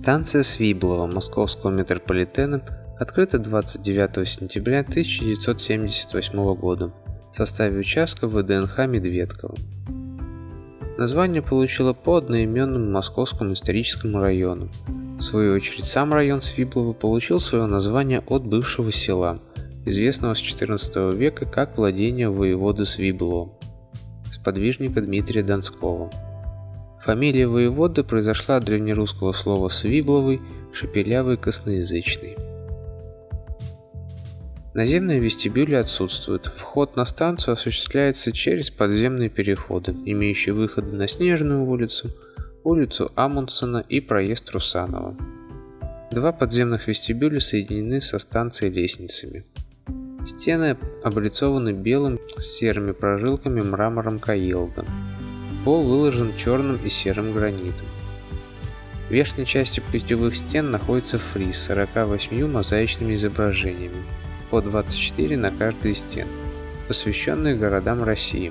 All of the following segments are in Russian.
Станция Свиблово Московского метрополитена открыта 29 сентября 1978 года в составе участка ВДНХ Медведково. Название получило по одноименному Московскому историческому району. В свою очередь, сам район Свиблово получил свое название от бывшего села, известного с XIV века как владение воеводы Свиблова, сподвижника Дмитрия Донского. Фамилия воеводы произошла от древнерусского слова «свибловый», «шепелявый», «косноязычный». Наземные вестибюли отсутствуют. Вход на станцию осуществляется через подземные переходы, имеющие выходы на Снежную улицу, улицу Амундсена и проезд Русанова. Два подземных вестибюля соединены со станцией лестницами. Стены облицованы белым с серыми прожилками мрамором Каилда. Пол выложен черным и серым гранитом. В верхней части путевых стен находится фриз с 48 мозаичными изображениями, по 24 на каждой из стен, посвященные городам России.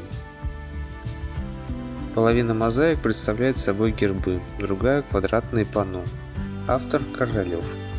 Половина мозаик представляет собой гербы, другая – квадратные панно. Автор – Королев.